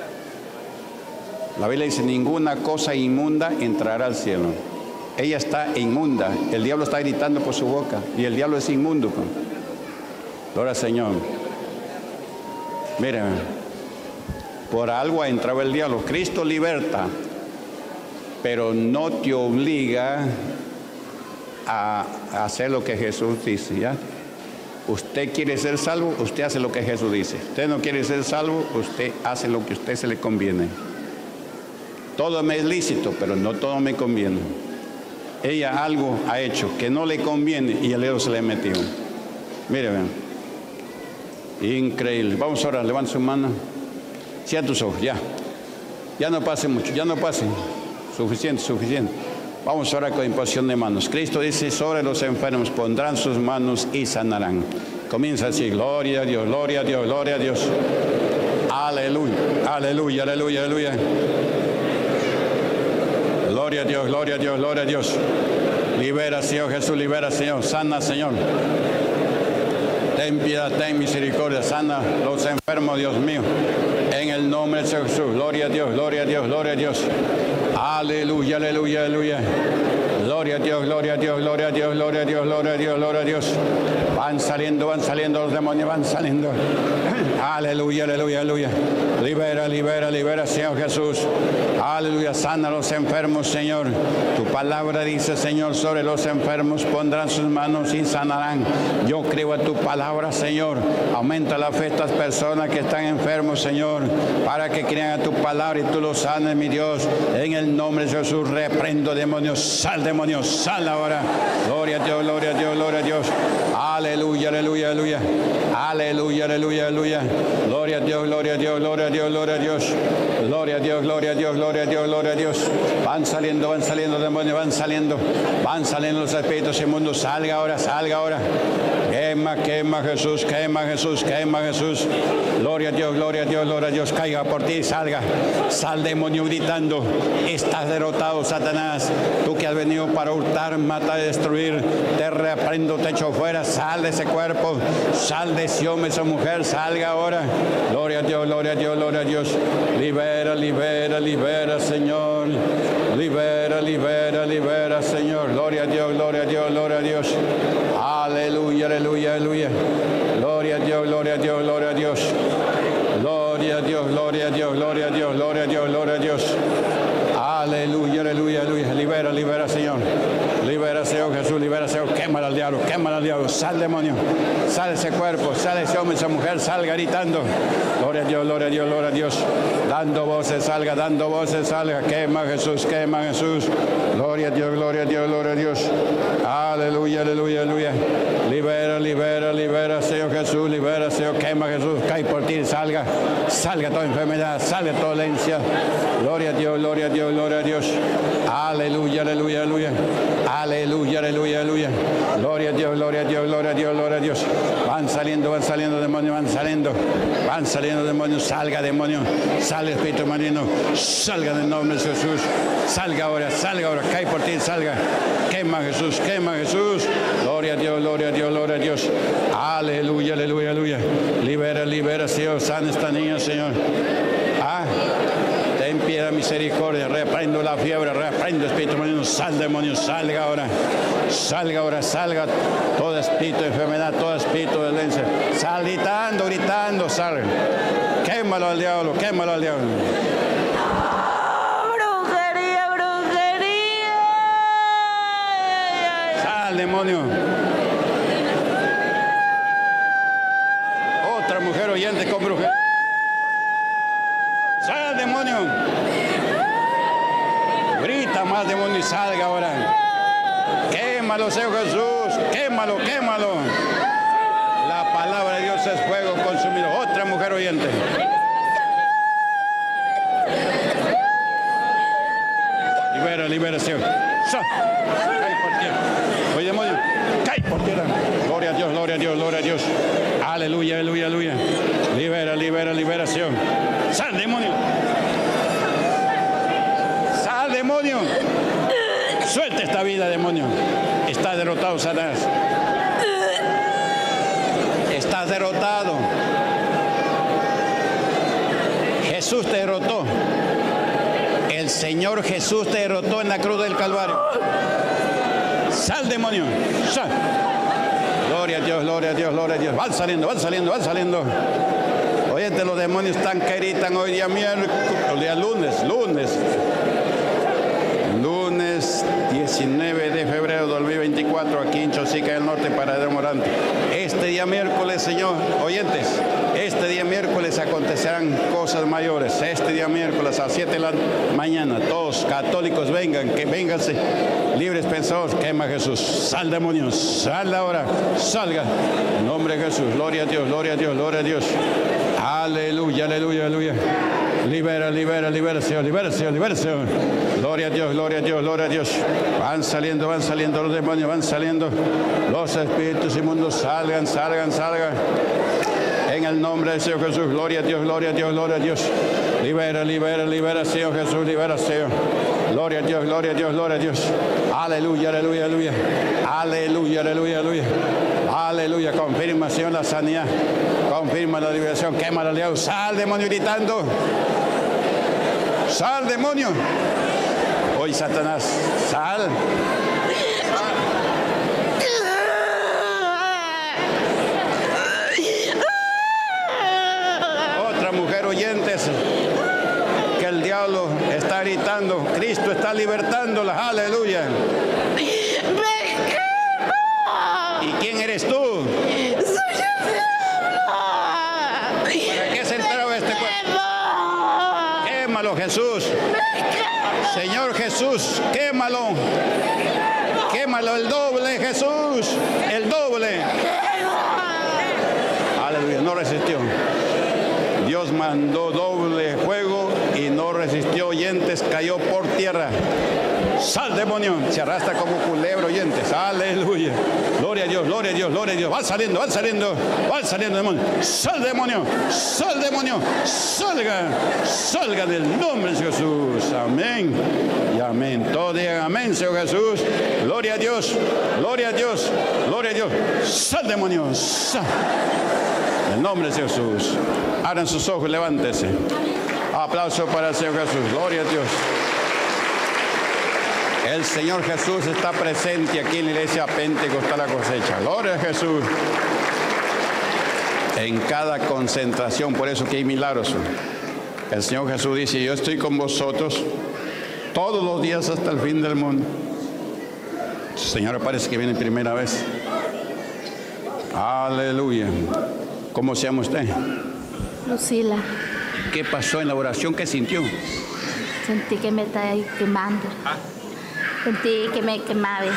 La Biblia dice: ninguna cosa inmunda entrará al cielo. Ella está inmunda. El diablo está gritando por su boca. Y el diablo es inmundo. Gloria al Señor. Miren, por algo ha entrado el diablo. Cristo liberta, pero no te obliga a hacer lo que Jesús dice, ¿ya? Usted quiere ser salvo, usted hace lo que Jesús dice. Usted no quiere ser salvo, usted hace lo que a usted se le conviene. Todo me es lícito, pero no todo me conviene. Ella algo ha hecho que no le conviene y el dedo se le metió. Mire, vean. Increíble. Vamos a orar, levanta su mano. Cierra tus ojos, ya. Ya no pase mucho, ya no pase. Suficiente, suficiente. Vamos a orar con imposición de manos. Cristo dice: sobre los enfermos pondrán sus manos y sanarán. Comienza así: gloria a Dios, gloria a Dios, gloria a Dios. Aleluya, aleluya, aleluya, aleluya. Gloria a Dios, gloria a Dios, gloria a Dios. Libera, Señor Jesús, libera, Señor. Sana, Señor. Ten piedad, ten misericordia. Sana los enfermos, Dios mío. En el nombre de Jesús. Gloria a Dios, gloria a Dios, gloria a Dios. Aleluya, aleluya, aleluya. Gloria a Dios, gloria a Dios, gloria a Dios, gloria a Dios, gloria a Dios, gloria a Dios. Van saliendo los demonios, van saliendo. Aleluya, aleluya, aleluya. Libera, libera, libera, Señor Jesús. Aleluya, sana a los enfermos, Señor. Tu palabra dice, Señor, sobre los enfermos pondrán sus manos y sanarán. Yo creo a tu palabra, Señor. Aumenta la fe de estas personas que están enfermos, Señor, para que crean a tu palabra y tú los sanes, mi Dios. En el nombre de Jesús, reprendo demonios. Sal, demonios, sal ahora. Gloria a Dios, gloria a Dios, gloria a Dios. Aleluya, aleluya, aleluya. Aleluya, aleluya, aleluya. Gloria a Dios, gloria a Dios, gloria a Dios, gloria a Dios. Gloria a Dios, gloria a Dios, gloria a Dios, gloria a Dios. Van saliendo demonios, van saliendo los espíritus inmundos. Salga ahora, salga ahora. Quema, quema Jesús, quema Jesús, quema Jesús. Gloria a Dios, gloria a Dios, gloria a Dios. Caiga por ti, salga. Sal, demonio, gritando. Estás derrotado, Satanás. Tú que has venido para hurtar, matar y destruir. Te reprendo, te echo fuera. Sal de ese cuerpo. Sal de ese hombre, esa mujer. Salga ahora. Gloria a Dios, gloria a Dios, gloria a Dios. Libera, libera, libera, Señor. Libera, libera, libera, Señor. Gloria a Dios, gloria a Dios, gloria a Dios. Aleluya, aleluya, aleluya. Gloria a Dios, gloria a Dios, gloria a Dios. Gloria a Dios, gloria a Dios, gloria a Dios, gloria a Dios, gloria a Dios. Aleluya, aleluya, aleluya. Libera, libera, Señor. Libera, Señor Jesús, libera, Señor. Quémala al diablo, quémala al diablo. Sal, demonio. Sale ese cuerpo, sale ese hombre, esa mujer, salga gritando. Gloria a Dios, gloria a Dios, gloria a Dios. Dando voces, salga, dando voces, salga. Quema Jesús, quema Jesús. Gloria a Dios, gloria a Dios, gloria a Dios. Aleluya, aleluya, aleluya. Libera, libera, libera, Señor Jesús, libera, Señor. Quema Jesús, cae por ti, salga. Salga toda enfermedad, salga toda dolencia. Gloria a Dios, gloria a Dios, gloria a Dios. Aleluya, aleluya, aleluya. Aleluya, aleluya, aleluya. Gloria a Dios, gloria a Dios, gloria a Dios, gloria a Dios. Van saliendo demonios, van saliendo demonios. Salga, demonio. Sale, espíritu marino. Salga en el nombre de Jesús. Salga ahora, cae por ti, salga. Quema Jesús, quema Jesús. Gloria a Dios, gloria a Dios, gloria a Dios. Aleluya, aleluya, aleluya. Libera, libera, Señor. Sana esta niña, Señor. Ten piedad, misericordia. Reprendo la fiebre, reprendo espíritu maligno. Sal, demonio, salga ahora. Salga ahora, salga. Todo espíritu de enfermedad, todo espíritu de dolencia. Sal gritando, gritando, sal. Quémalo al diablo, quémalo al diablo. Brujería, brujería. Sal, demonio. Otra mujer oyente con brujería. Sal, demonio. Grita más, demonio, y salga ahora. Quémalo, Señor Jesús. Quémalo, quémalo. La palabra de Dios es fuego consumido. Otra mujer oyente. Libera, libera, Señor. Cae por tierra. Oye, demonio. Cae por tierra. Gloria a Dios, gloria a Dios, gloria a Dios. Aleluya, aleluya, aleluya. Libera, libera, libera, Señor. Sal, demonio. Sal, demonio. Suelta esta vida, demonio. Estás derrotado, Satanás. Estás derrotado. Jesús te derrotó. El Señor Jesús te derrotó en la cruz del Calvario. Sal, demonio. Sal. Gloria a Dios, gloria a Dios, gloria a Dios. Van saliendo, van saliendo, van saliendo. Oye, los demonios están que gritan hoy día miércoles, el día lunes 19 de febrero de 2024, aquí en Chosica del Norte, Paradero Morante. Este día miércoles, Señor, oyentes, este día miércoles acontecerán cosas mayores. Este día miércoles a 7 de la mañana, todos católicos vengan, que vénganse, libres pensadores, quema Jesús. Sal, demonios, sal ahora, salga. En nombre de Jesús, gloria a Dios, gloria a Dios, gloria a Dios. Aleluya, aleluya, aleluya. Libera, libera, libera, Señor, libera, Señor, libera, Señor. Gloria a Dios, gloria a Dios, gloria a Dios. Van saliendo los demonios, van saliendo. Los espíritus inmundos, salgan, salgan, salgan. En el nombre del Señor Jesús, gloria a Dios, gloria a Dios, gloria a Dios. Libera, libera, libera, Señor Jesús, libera, Señor. Gloria a Dios, gloria a Dios, gloria a Dios. Aleluya, aleluya, aleluya. Aleluya, aleluya, aleluya. Aleluya. Confirma, Señor, la sanidad. Confirma la liberación. Quema la ley. Sal, demonio, gritando. Sal, demonio. Hoy, Satanás, sal. Otra mujer oyentes que el diablo está gritando. Cristo está libertándola. Aleluya. ¿Y quién eres tú? Soy el diablo. ¿Para qué se entró este cuerpo? Quémalo, Jesús. Señor Jesús, quémalo. Quémalo el doble, Jesús. El doble. Aleluya, no resistió. Dios mandó doble fuego y no resistió, oyentes, cayó por tierra. Sal, demonio. Se arrastra como culebro, oyentes. Aleluya. Gloria a Dios, gloria a Dios, gloria a Dios. Va saliendo, va saliendo, va saliendo, demonio. Sal, demonio. Sal, demonio. Salga, salga del nombre de Jesús. Amén y amén. Todos digan amén, Señor Jesús. Gloria a Dios, gloria a Dios, gloria a Dios. Sal, demonio. Sal. En el nombre de Jesús. Abran sus ojos, levántese. Aplauso para el Señor Jesús. Gloria a Dios. El Señor Jesús está presente aquí en la iglesia Pentecostal La Cosecha. Gloria a Jesús. En cada concentración, por eso que hay milagros. El Señor Jesús dice, yo estoy con vosotros todos los días hasta el fin del mundo. Señora, parece que viene primera vez. Aleluya. ¿Cómo se llama usted? Lucila, ¿Qué pasó en la oración? ¿Qué sintió? sentí que me está quemando. Sentí que me quemaba.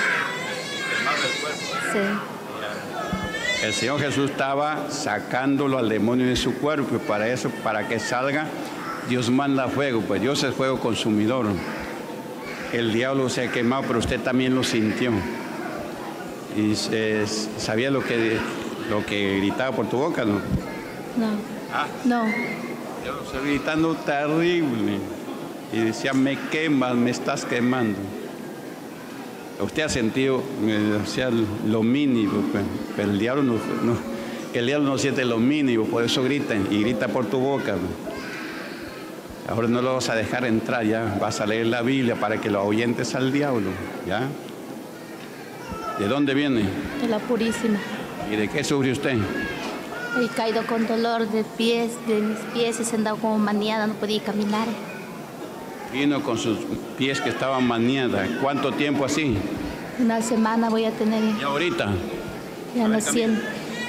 Sí. El Señor Jesús estaba sacándolo al demonio de su cuerpo y para eso, para que salga, Dios manda fuego, pues Dios es fuego consumidor. El diablo se ha quemado, pero usted también lo sintió. Y sabía lo que gritaba por tu boca, ¿no? No. No. Yo lo estoy gritando terrible. Y decía, me quemas, me estás quemando. Usted ha sentido, lo mínimo, pues, pero el diablo no siente lo mínimo, por eso grita y grita por tu boca. Pues. Ahora no lo vas a dejar entrar, ya vas a leer la Biblia para que lo ahuyentes al diablo, ¿ya? ¿De dónde viene? De la Purísima. ¿Y de qué sufre usted? He caído con dolor de mis pies, he sentado como maniada, no podía caminar. Vino con sus pies que estaban maniadas. ¿Cuánto tiempo así? Una semana voy a tener. ¿Y ahorita? Ya no siento.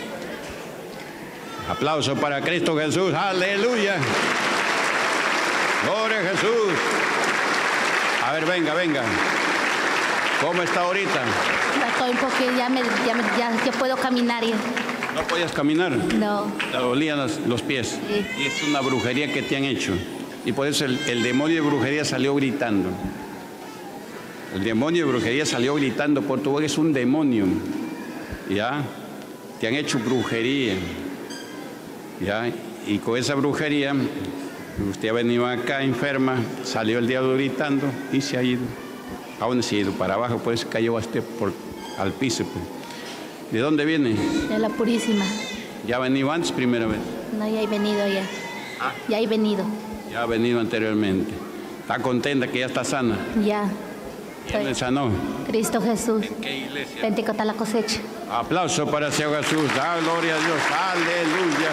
Aplauso para Cristo Jesús. Aleluya. Gloria a Jesús. A ver, venga, venga. ¿Cómo está ahorita? Ya estoy porque ya puedo caminar. Ya. ¿No podías caminar? No. Te dolían los pies. Sí. Y es una brujería que te han hecho. Y por eso el demonio de brujería salió gritando. El demonio de brujería salió gritando por tu boca. Es un demonio. ¿Ya? Te han hecho brujería. ¿Ya? Y con esa brujería, usted ha venido acá enferma, salió el diablo gritando y se ha ido. Aún se ha ido para abajo, por eso cayó usted al piso. Pues. ¿De dónde viene? De la Purísima. ¿Ya ha venido antes, primera vez? No, ya he venido ya. Ya he venido. Ya ha venido anteriormente. ¿Está contenta que ya está sana? Ya. ¿Quién le sanó? Cristo Jesús. ¿En qué iglesia? Pentecostal La Cosecha. Aplauso para el Señor Jesús. Ah, gloria a Dios. Aleluya.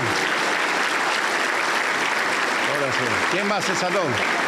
Ahora sí. ¿Quién más se sanó?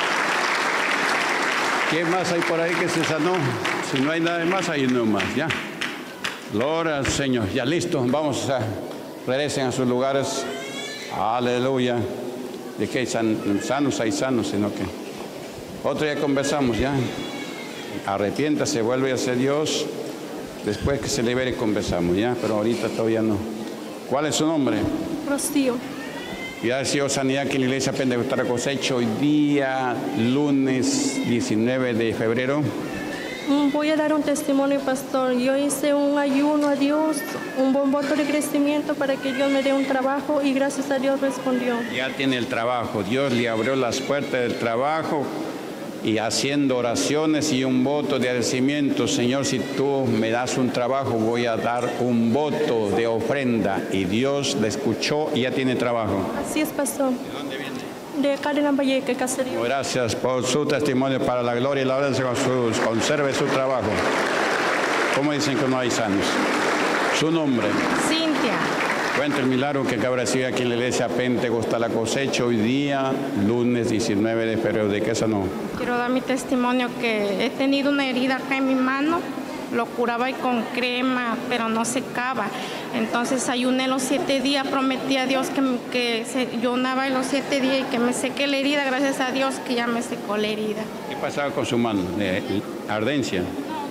¿Quién más hay por ahí que se sanó? Si no hay nada más, hay uno más. Ya. Gloria al Señor. Ya listo. Vamos a regresen a sus lugares. Aleluya. De que hay sanos, hay sanos, sino que otro día conversamos ya. Arrepiéntase, vuelve a ser Dios. Después que se libere conversamos ya, pero ahorita todavía no. ¿Cuál es su nombre? Rocío. Y ha sido sanidad aquí en la iglesia Pentecostal La Cosecha hoy día, lunes 19 de febrero. Voy a dar un testimonio, pastor. Yo hice un ayuno a Dios, un buen voto de crecimiento para que Dios me dé un trabajo y gracias a Dios respondió. Ya tiene el trabajo, Dios le abrió las puertas del trabajo y haciendo oraciones y un voto de agradecimiento. Señor, si tú me das un trabajo, voy a dar un voto de ofrenda. Y Dios le escuchó y ya tiene trabajo. Así es, pastor. ¿De dónde viene? De Carolina Valleque, Caserío. Gracias por su testimonio para la gloria y la honra de Jesús. Conserve su trabajo. ¿Cómo dicen que no hay sanos? Su nombre. Cintia. Cuenta el milagro que acaba de recibir aquí en la iglesia Pentecostal La Cosecha hoy día, lunes 19 de febrero. ¿De qué sanó? Quiero dar mi testimonio que he tenido una herida acá en mi mano, lo curaba ahí con crema, pero no secaba. Entonces ayuné los 7 días, prometí a Dios que ayunaba en los 7 días y que me seque la herida, gracias a Dios que ya me secó la herida. ¿Qué pasaba con su mano? ¿De ardencia?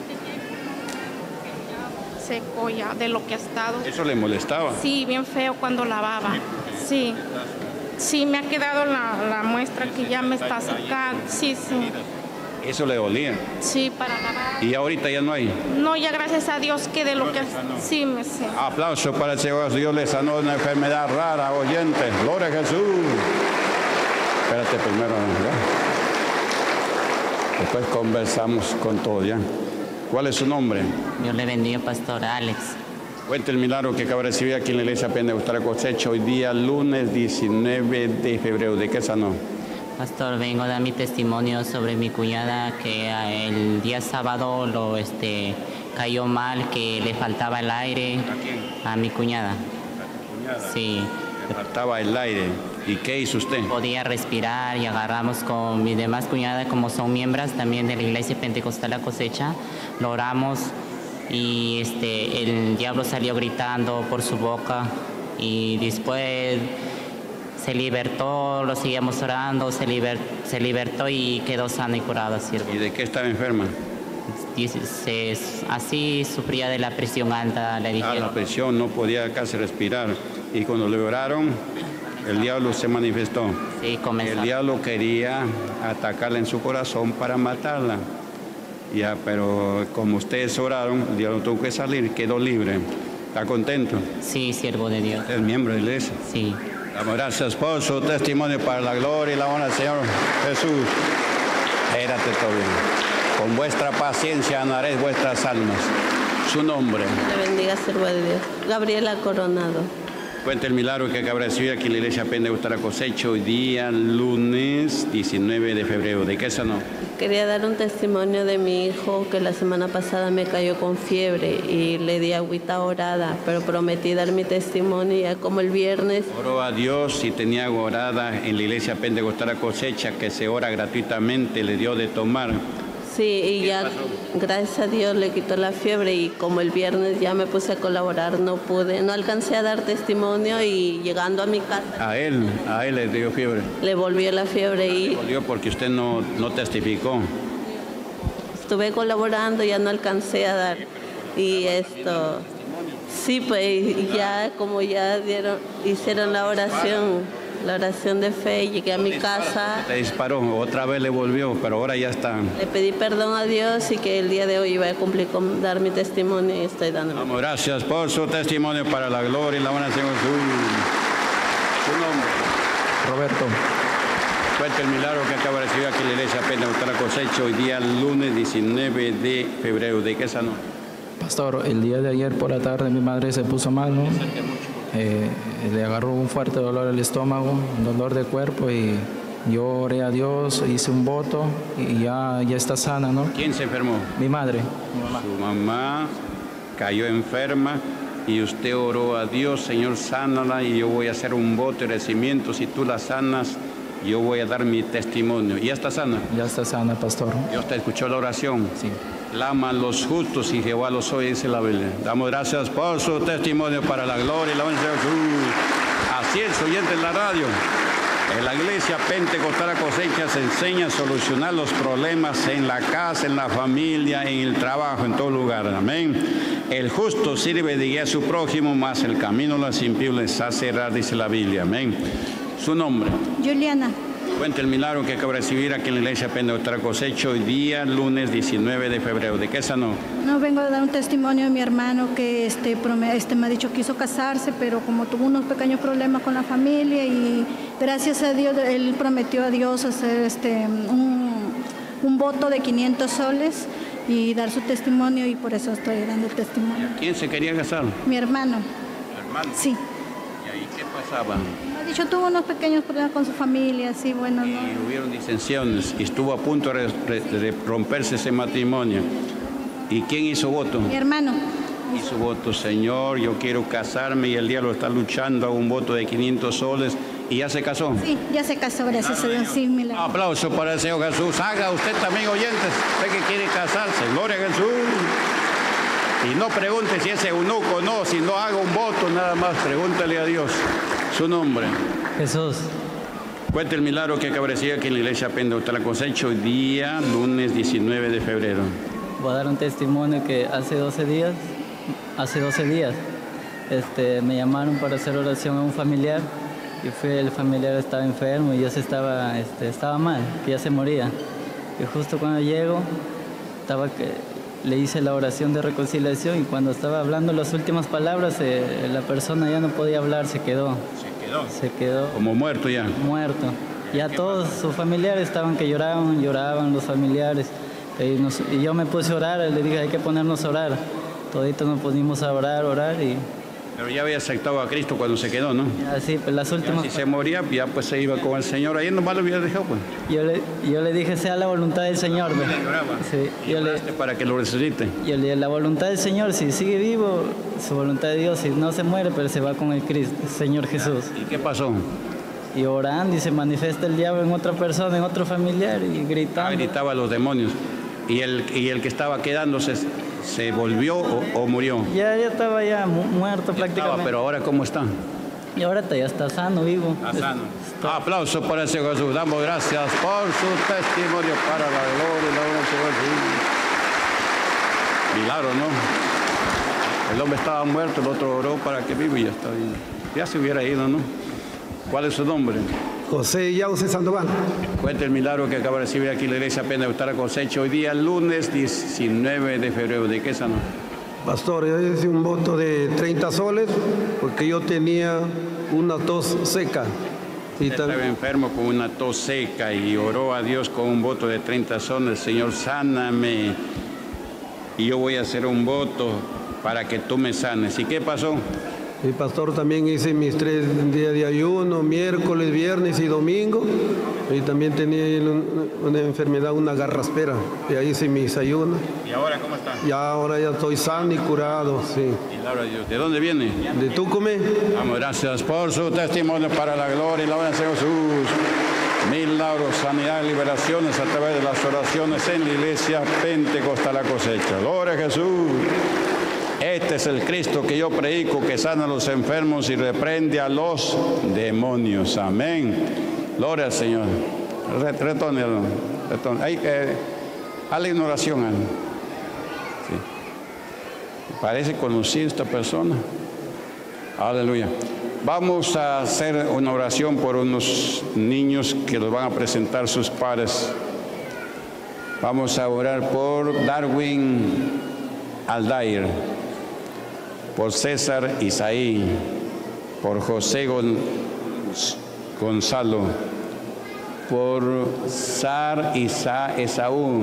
Seco ya de lo que ha estado. ¿Eso le molestaba? Sí, bien feo cuando lavaba. Sí. Sí, me ha quedado la muestra que ya me está sacando. Sí, sí. ¿Eso le dolía? Sí, para lavar. ¿Y ahorita ya no hay? No, ya gracias a Dios que de lo que... Sí, me sé. Aplauso para el Señor. Dios le sanó una enfermedad rara, oyentes. Gloria a Jesús. Espérate primero, ¿verdad? Después conversamos con todo ya. ¿Cuál es su nombre? Dios le bendiga, pastor Alex. Cuente el milagro que acaba de recibir aquí en la iglesia Pentecostal La Cosecha hoy día, lunes 19 de febrero. ¿De qué sanó? Pastor, vengo a dar mi testimonio sobre mi cuñada que el día sábado cayó mal, que le faltaba el aire. ¿A quién? A mi cuñada. ¿A tu cuñada? Sí. Le faltaba el aire. ¿Y qué hizo usted? Podía respirar y agarramos con mis demás cuñadas, como son miembros también de la iglesia Pentecostal La Cosecha, lo oramos y el diablo salió gritando por su boca y después se libertó, lo seguíamos orando, se libertó y quedó sana y curada, siervo. ¿Y de qué estaba enferma? Así sufría de la presión alta, le dijeron. La presión, no podía casi respirar. Y cuando le oraron, el diablo se manifestó. Sí, comenzó. El diablo quería atacarla en su corazón para matarla. Ya, pero como ustedes oraron, el diablo tuvo que salir, quedó libre. ¿Está contento? Sí, siervo de Dios. Es miembro de la iglesia. Sí. Damos gracias por su testimonio para la gloria y la honra del Señor Jesús. Espérate todo bien. Con vuestra paciencia ganaréis vuestras almas. Su nombre. Le bendiga, siervo de Dios. Gabriela Coronado. Cuenta el milagro que acaba de recibir aquí en la iglesia Pentecostal La Cosecha hoy día, lunes 19 de febrero. ¿De qué sanó? Quería dar un testimonio de mi hijo que la semana pasada me cayó con fiebre y le di agüita orada, pero prometí dar mi testimonio ya como el viernes. Oró a Dios y tenía agua orada en la iglesia Pentecostal La Cosecha que se ora gratuitamente, le dio de tomar. Sí, y ya gracias a Dios le quitó la fiebre y como el viernes ya me puse a colaborar, no alcancé a dar testimonio y llegando a mi casa. A él le dio fiebre. Le volvió la fiebre y... Volvió porque usted no testificó. Estuve colaborando, ya no alcancé a dar. Y esto... Sí, pues ya como ya hicieron la oración de fe, llegué a mi casa. Le disparó, otra vez le volvió, pero ahora ya está. Le pedí perdón a Dios y que el día de hoy iba a cumplir con dar mi testimonio y estoy dando. Vamos, gracias por su testimonio para la gloria y la honra del Señor Jesús. Su nombre. Roberto. Cuenta el milagro que acaba de recibir aquí en la iglesia Pentecostal La Cosecha hoy día, lunes 19 de febrero. ¿De qué sanó? Pastor, el día de ayer por la tarde mi madre se puso mal, ¿no? Le agarró un fuerte dolor al estómago, un dolor de cuerpo y yo oré a Dios, hice un voto y ya está sana, ¿no? ¿Quién se enfermó? Mi madre. Su mamá cayó enferma y usted oró a Dios, Señor, sánala y yo voy a hacer un voto de agradecimiento. Si tú la sanas, yo voy a dar mi testimonio. ¿Ya está sana? Ya está sana, pastor. ¿Dios te escuchó la oración? Sí. Claman los justos y Jehová los oye, dice la Biblia. Damos gracias por su testimonio para la gloria y la honra de Jesús. Así es, oyente en la radio. En la iglesia Pentecostal La Cosecha se enseña a solucionar los problemas en la casa, en la familia, en el trabajo, en todo lugar. Amén. El justo sirve de guía a su prójimo, mas el camino de los impíos les hace errar, dice la Biblia. Amén. Su nombre. Juliana. Cuenta el milagro que acaba de recibir aquí en la iglesia Pentecostal La Cosecha hoy día, lunes 19 de febrero. ¿De qué sanó? No, vengo a dar un testimonio de mi hermano que me ha dicho que quiso casarse, pero como tuvo unos pequeños problemas con la familia y gracias a Dios él prometió a Dios hacer un voto de 500 soles y dar su testimonio, y por eso estoy dando el testimonio. ¿Quién se quería casar? Mi hermano. ¿Tu hermano? Sí. ¿Y ahí qué pasaba? Ha dicho, tuvo unos pequeños problemas con su familia, sí, bueno, Y no. hubieron disensiones y estuvo a punto de romperse ese matrimonio. ¿Y quién hizo voto? Mi hermano. Hizo voto, Señor, yo quiero casarme, y el diablo está luchando a un voto de 500 soles. ¿Y ya se casó? Sí, ya se casó, gracias a Dios. Sí, milagro. Aplauso para el Señor Jesús. Haga usted también, oyentes, usted que quiere casarse. Gloria a Jesús. Y no pregunte si es eunuco o no, si no haga un voto, nada más, pregúntale a Dios. Su nombre. Jesús. Cuente el milagro que acabaría aquí en la iglesia Pentecostal Cosecha hoy día, lunes 19 de febrero. Voy a dar un testimonio que hace 12 días, me llamaron para hacer oración a un familiar, y el familiar estaba enfermo y ya estaba mal, que ya se moría. Y justo cuando llego, le hice la oración de reconciliación, y cuando estaba hablando las últimas palabras, la persona ya no podía hablar, se quedó. Se quedó. Como muerto ya. Muerto. Ya todos sus familiares estaban que lloraban los familiares. Y yo me puse a orar, le dije, hay que ponernos a orar. Toditos nos pusimos a orar. Pero ya había aceptado a Cristo cuando se quedó, ¿no? Ya, sí, pues las últimas... Ya, si se moría, ya pues se iba con el Señor. Ahí nomás lo hubiera dejado, pues. Yo le dije, sea la voluntad del Señor. ¿No? Sí, yo le para que lo resucite. Yo le dije, la voluntad del Señor, si sigue vivo, su voluntad de Dios, si no se muere, pero se va con el Cristo, el Señor Jesús. ¿Y qué pasó? Y orando, y se manifiesta el diablo en otra persona, en otro familiar, y gritando. Gritaba a los demonios. ¿Y el que estaba quedándose se volvió o murió? Ya estaba muerto prácticamente. Pero ahora, ¿cómo está? Y ahora ya está sano, vivo. Está sano. Aplauso para el Señor Jesús. Damos gracias por su testimonio para la gloria y la honra del Señor Jesús. Milagro, ¿no? El hombre estaba muerto, el otro oró para que viva y ya está bien. Ya se hubiera ido, ¿no? ¿Cuál es su nombre? José Yauce Sandoval. Cuenta el milagro que acaba de recibir aquí la iglesia Pentecostal Cosecha hoy día, lunes 19 de febrero. ¿De qué sanó? Pastor, yo hice un voto de 30 soles porque yo tenía una tos seca. Y estaba enfermo con una tos seca y oró a Dios con un voto de 30 soles. Señor, sáname. Y yo voy a hacer un voto para que tú me sanes. ¿Y qué pasó? Y pastor, también hice mis 3 días de ayuno, miércoles, viernes y domingo. Y también tenía una enfermedad, una garraspera. Y ahí hice mis ayunos. ¿Y ahora cómo está? Y ahora ya estoy sano y curado, sí. Milagro de Dios. ¿De dónde viene? De Tucumán. Vamos, gracias por su testimonio para la gloria y la honra de Jesús. Milagros, sanidad, liberaciones a través de las oraciones en la iglesia Pentecostal La Cosecha. Gloria a Jesús. Este es el Cristo que yo predico, que sana a los enfermos y reprende a los demonios. Amén. Gloria al Señor. Retorne. Hazle una oración. Sí. Parece conocido esta persona. Aleluya. Vamos a hacer una oración por unos niños que los van a presentar sus padres. Vamos a orar por Darwin Aldair, por César Isaí, por José Gonzalo, por Sar Esaú,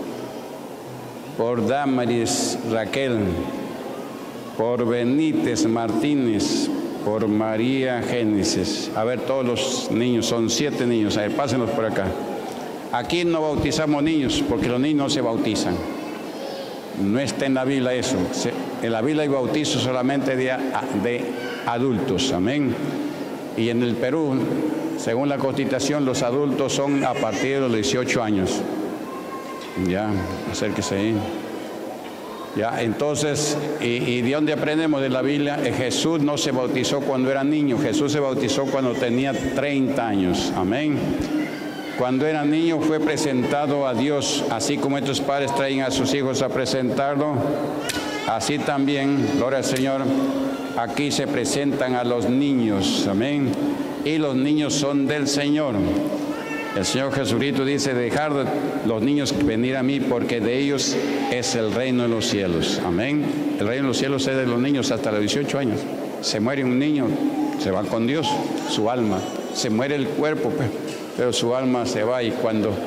por Damaris Raquel, por Benítez Martínez, por María Génesis. A ver, todos los niños, son 7 niños. A ver, pásenlos por acá. Aquí no bautizamos niños porque los niños no se bautizan. No está en la Biblia eso. En la Biblia hay bautizo solamente de adultos. Amén. Y en el Perú, según la Constitución, los adultos son a partir de los 18 años. Ya, acérquese ahí. Ya, entonces, ¿y de dónde aprendemos de la Biblia? Jesús no se bautizó cuando era niño. Jesús se bautizó cuando tenía 30 años. Amén. Cuando era niño fue presentado a Dios, así como estos padres traen a sus hijos a presentarlo, así también, gloria al Señor, aquí se presentan a los niños, amén, y los niños son del Señor. El Señor Jesucristo dice, dejar los niños venir a mí, porque de ellos es el reino de los cielos, amén. El reino de los cielos es de los niños hasta los 18 años. Se muere un niño, se va con Dios, su alma, se muere el cuerpo, pero su alma se va, y cuando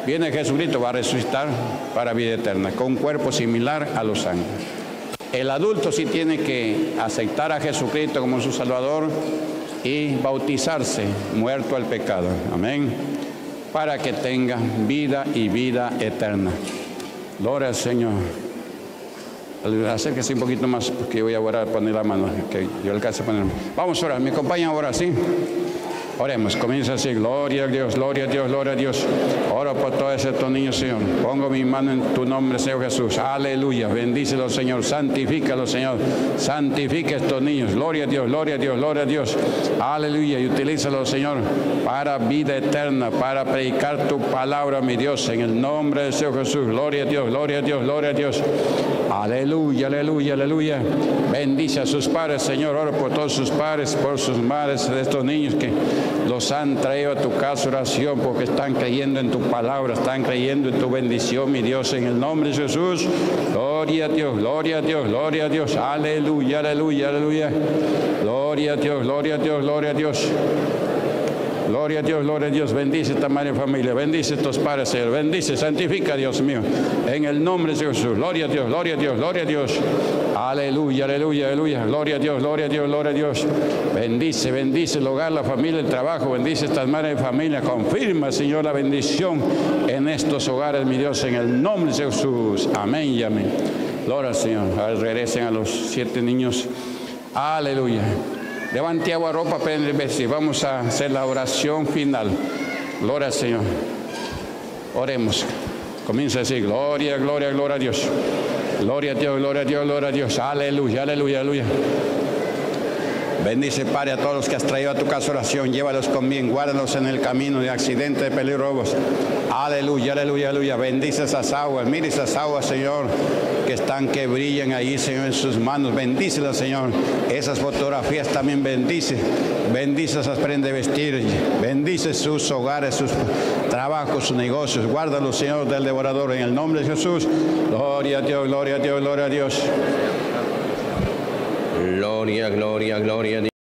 viene Jesucristo, va a resucitar para vida eterna, con un cuerpo similar a los ángeles. El adulto sí tiene que aceptar a Jesucristo como su Salvador y bautizarse, muerto al pecado. Amén. Para que tenga vida y vida eterna. Gloria al Señor. Acérquese un poquito más porque yo voy a orar, poner la mano, que yo alcance a poner. Vamos a orar, ¿me acompañan ahora, sí? Oremos, comienza así, gloria a Dios, gloria a Dios, gloria a Dios. Oro por todos estos niños, Señor. Pongo mi mano en tu nombre, Señor Jesús. Aleluya, bendícelo, Señor. Santifícalo, Señor. Santifica a estos niños. Gloria a Dios, gloria a Dios, gloria a Dios. Aleluya, y utilízalo, Señor, para vida eterna, para predicar tu palabra, mi Dios, en el nombre del Señor Jesús. Gloria a Dios, gloria a Dios, gloria a Dios. Aleluya, aleluya, aleluya. Bendice a sus padres, Señor. Oro por todos sus padres, por sus madres de estos niños que los han traído a tu casa oración porque están creyendo en tu palabra, están creyendo en tu bendición, mi Dios, en el nombre de Jesús. Gloria a Dios, gloria a Dios, gloria a Dios. Aleluya, aleluya, aleluya. Gloria a Dios, gloria a Dios, gloria a Dios. Gloria a Dios, gloria a Dios. Bendice esta madre familia, bendice estos padres, Señor. Bendice, santifica, Dios mío, en el nombre de Jesús. Gloria a Dios, gloria a Dios, gloria a Dios. Aleluya, aleluya, aleluya. Gloria a Dios, gloria a Dios, gloria a Dios. Bendice, bendice el hogar, la familia, el trabajo. Bendice estas madres de familia. Confirma, Señor, la bendición en estos hogares, mi Dios, en el nombre de Jesús. Amén y amén. Gloria al Señor. Ahora regresen a los 7 niños. Aleluya. Levante agua, ropa, prende, vestir. Vamos a hacer la oración final. Gloria al Señor. Oremos. Comienza a decir, gloria, gloria, gloria a Dios. Gloria a Dios, gloria a Dios, gloria a Dios. Aleluya, aleluya, aleluya. Bendice, Padre, a todos los que has traído a tu casa oración. Llévalos con bien, guárdalos en el camino de accidentes, de peligro, robos. Aleluya, aleluya, aleluya. Bendice esas aguas. Mire esas aguas, Señor, que brillan ahí, Señor, en sus manos. Bendícelas, Señor. Esas fotografías también bendice. Bendice esas prendas de vestir. Bendice sus hogares, sus trabajos, sus negocios. Guárdalos, Señor, del devorador. En el nombre de Jesús. Gloria a Dios, gloria a Dios, gloria a Dios. Gloria, gloria, gloria a Dios.